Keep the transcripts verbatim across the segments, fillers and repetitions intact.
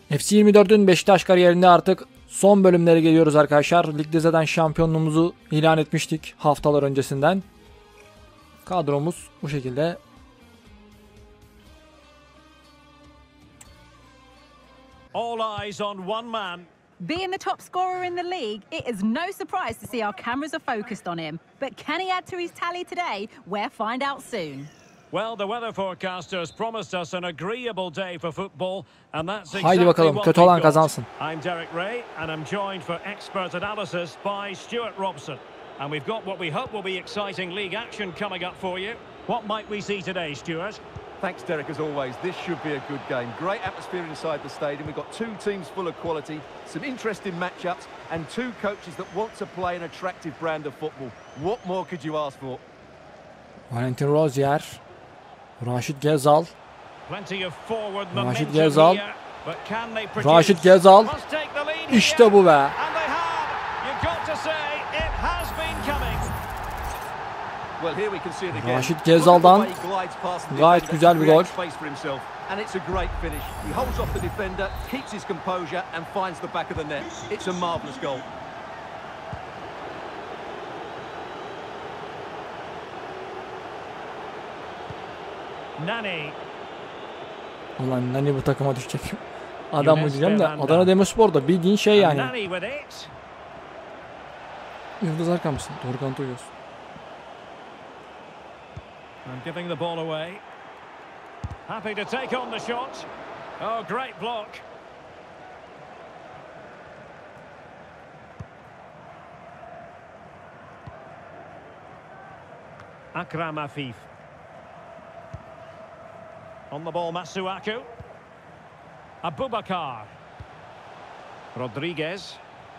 F C yirmi dört'ün Beşiktaş kariyerinde artık son bölümlere geliyoruz arkadaşlar. Ligde zaten şampiyonluğumuzu ilan etmiştik haftalar öncesinden. Kadromuz bu şekilde. All eyes on one man. Being the top scorer in the league, it is no surprise to see our cameras are focused on him. But can he add to his tally today? We'll find out soon. Well, the weather forecasters promised us an agreeable day for football, and that's exactly Haydi bakalım, what kötü we olan got. kazansın. I'm Derek Ray, and I'm joined for expert analysis by Stuart Robson. And we've got what we hope will be exciting league action coming up for you. What might we see today, Stuart? Thanks, Derek, as always. This should be a good game. Great atmosphere inside the stadium. We've got two teams full of quality, some interesting matchups, and two coaches that want to play an attractive brand of football. What more could you ask for? Valentin Rozier, Raşit Gezal, Plenty of forward Raşit momentum Gezal, here, but can they produce? Raşit Gezal. Must take the lead İşte here. bu be. And they have. You've got to say it has been coming. Well, here we can see it again. Raşit Gezal'dan Look at the way he glides past the gayet defender güzel to bir create gol. space for himself. And it's a great finish. He holds off the defender, keeps his composure and finds the back of the net. It's a marvellous goal. Nani. Ulan Nani bu takıma düşecek. Adam mı diyeceğim de Adana Demirspor'da bildiğin şey yani. Nani with it. Yıldız Arkan mısın? Dorukhan Toyos. And giving the ball away. Happy to take on the shot. Oh, great block. Akram Afif. On the ball, Masuaku. Abubakar. Rodriguez.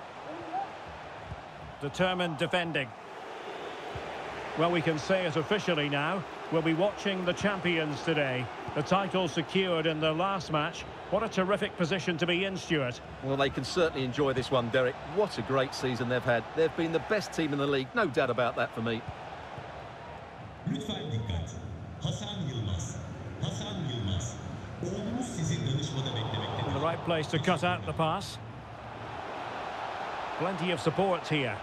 Determined defending. Well, we can say it officially now. We'll be watching the champions today. The title secured in their last match. What a terrific position to be in, Stuart. Well, they can certainly enjoy this one, Derek. What a great season they've had. They've been the best team in the league. No doubt about that for me. Lütfen dikkat. Hasan Yılmaz. Hasan Yılmaz. Oğlumuz sizi danışmada beklemektedir. In the right place to cut out the pass. Plenty of support here.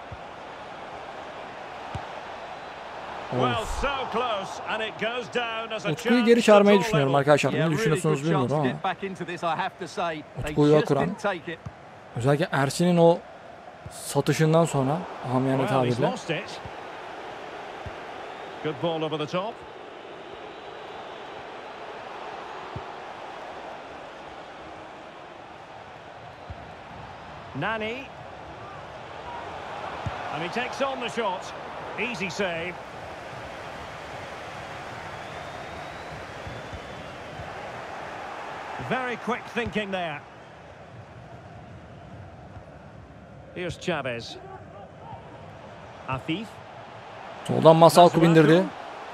Well, so close and it goes down as a Utku'yu chance geri çağırmayı to düşünüyorum level. arkadaşlar. Yeah, Ne really düşünüyorsunuz good chance bilmiyorum to ama. get back into this, I have to say. They Utku'yu just Akuran. didn't take it. Özellikle Ersin'in o satışından sonra amiyane Well, he's tabirle. lost it. Good ball over the top. Nani. And he takes on the shot. Easy save. Very quick thinking there. Here's Chavez. Afif. Soldan Masalku bindirdi.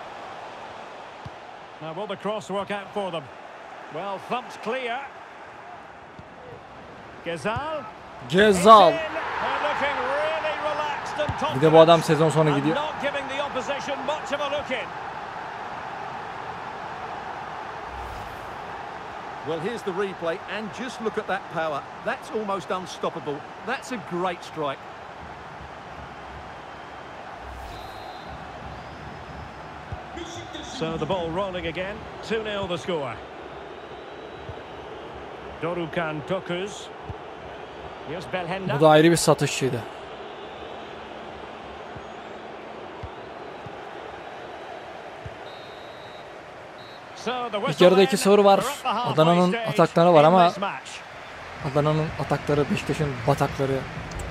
Now will the cross work out for them? Well, thumped clear. Gezal. Gezal. It's in. They're looking really relaxed and confident. Bir de bu adam sezon sonu And gidiyor. not giving the opposition much of a look in. Well, here's the replay, and just look at that power. That's almost unstoppable. That's a great strike. So the ball rolling again. two nil the score. Dorukhan Tokus. Here's Bu Belhanda. da ayrı bir satışçıydı. So the İlk yarıda whistle iki sıfır var. then. We're at the halfway Adana'nın stage atakları var in ama this match. Adana'nın atakları Beşiktaş'ın batakları.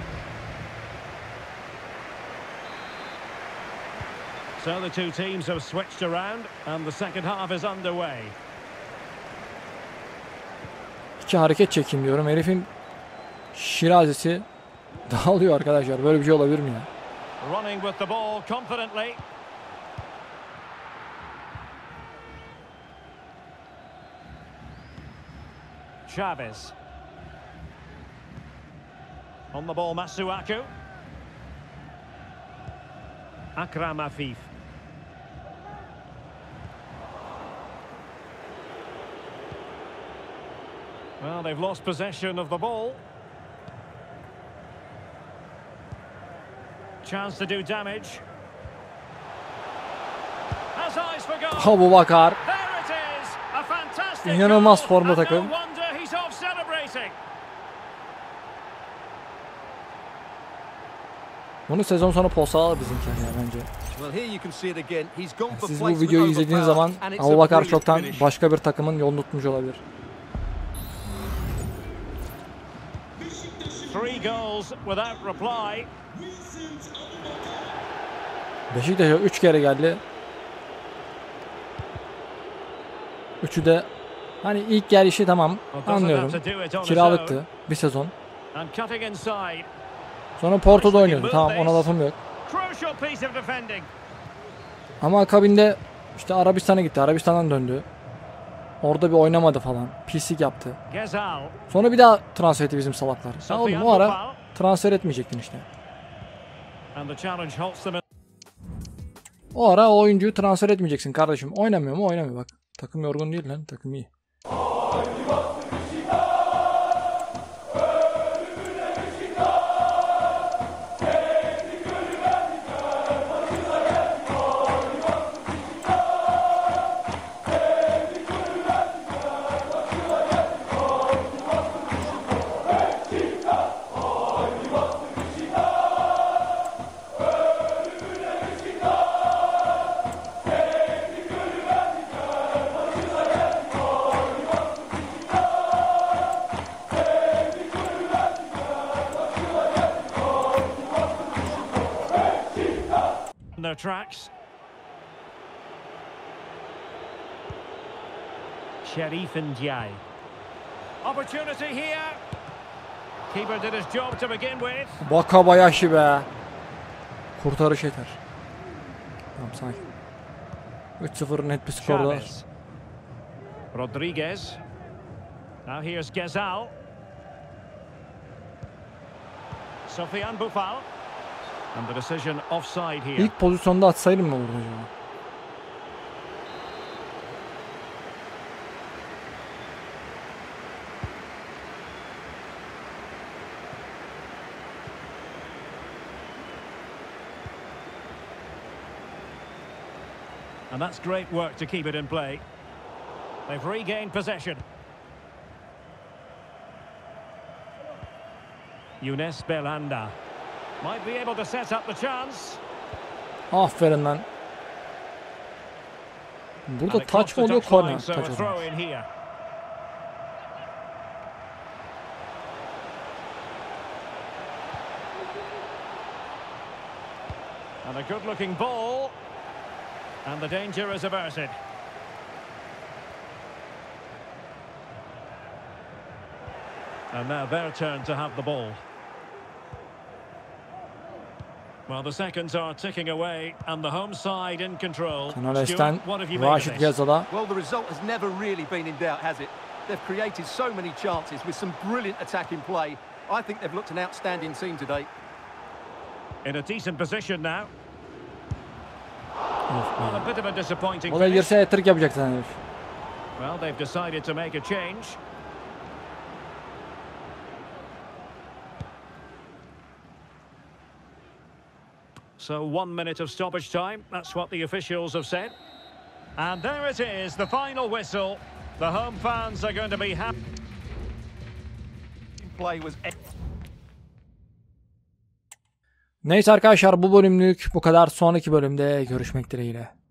So the two teams have switched around and the second half is underway. İki hareket çekeyim diyorum. Herifin şirazesi dağılıyor arkadaşlar. Böyle bir şey olabilir mi ya? Running with the ball confidently. Chavez. On the ball, Masuaku. Akram Afif. Well, they've lost possession of the ball. Chance to do damage. Has eyes for goal. Abu Bakar. There it is. A fantastic İnanılmaz goal, formda and takım. No wonder he's off celebrating. Bunu sezon sonu postalar bizimkiler ya bence. Well, here you can see it again. He's gone for Siz bu placement videoyu over izlediğiniz power, zaman and it's a Abu Bakar brilliant çoktan finish. başka bir takımın yolunu tutmuş olabilir. Three goals without reply. Beşiktaş'a üç kere geldi. Üçü de hani ilk gelişi tamam anlıyorum. Kiralıktı bir sezon. And cutting inside. Sonra Porto'da oynuyordu. Tamam ona lafım yok. Crucial piece of defending. Ama akabinde işte Arabistan'a gitti. Arabistan'dan döndü. Orada bir oynamadı falan. Pislik yaptı. Gezal. Sonra bir daha transfer etti bizim salaklar. Ya oğlum o ara transfer etmeyecektin işte. And the challenge halts them in. O ara o oyuncuyu transfer etmeyeceksin kardeşim. Oynamıyor mu? Oynamıyor bak. Takım yorgun değil lan. Takım iyi. Their tracks. Sherif Ndiaye. Opportunity here. Keeper did his job to begin with. Wakabayashi be. Kurtarış yeter. Tamam sakin. üç sıfır net bir skorda. Chavez. Rodriguez. Now here's Gezal. Sofiane Boufal. And the decision offside here. İlk pozisyonda atsaydım mı olurdu acaba? And that's great work to keep it in play. They've regained possession. Younes Belhanda might be able to set up the chance. Aferin lan. Burada taç mı oluyor, korner? So Taç a oluyor. throw in here. And a good-looking ball. And the danger is averted. And now their turn to have the ball. Well, the seconds are ticking away, and the home side in control. Kanales'ten Stuart, what have you made of Raşit this? Gezal'a. Well, the result has never really been in doubt, has it? They've created so many chances with some brilliant attacking play. I think they've looked an outstanding team today. In a decent position now. Well, a bit of a disappointing Olaya finish. girse hat-trick yapacak zaten herif. Well, they've decided to make a change. So one minute of stoppage time. That's what the officials have said. And there it is, the final whistle. The home fans are going to be happy. Play was Neyse arkadaşlar bu bölümlük bu kadar. Sonraki bölümde görüşmek dileğiyle.